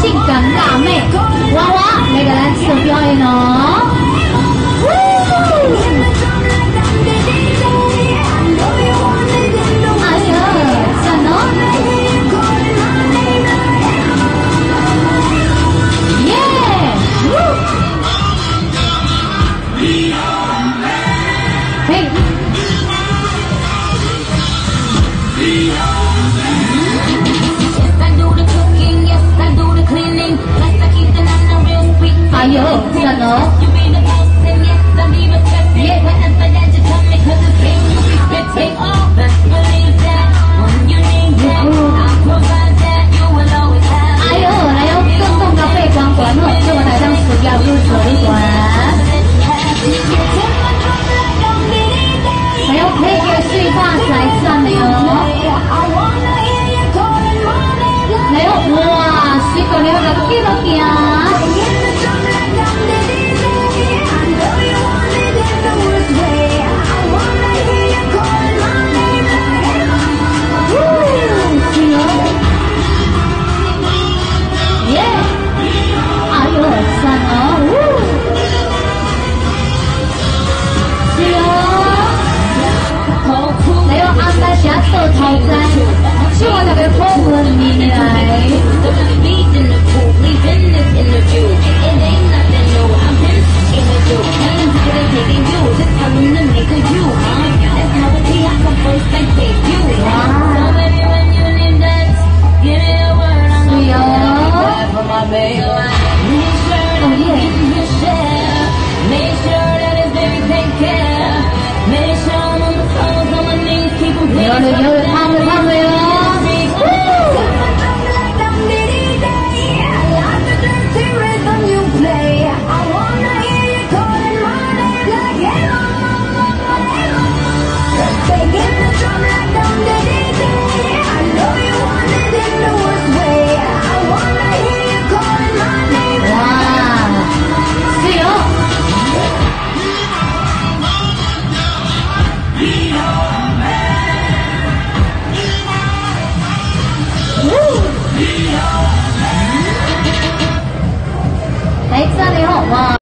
性感辣妹娃娃来给咱做表演哦。哎呀，赞哦！耶！嘿。哎呦，赞哦！耶！哎呦，还有更动的背光管哦，这我来当主要入手一管。还有配个碎发才赞的哦。还有哇，水果了个几多件？做头仔，希望特别好运你来。有他们哟。哎，这里好哇。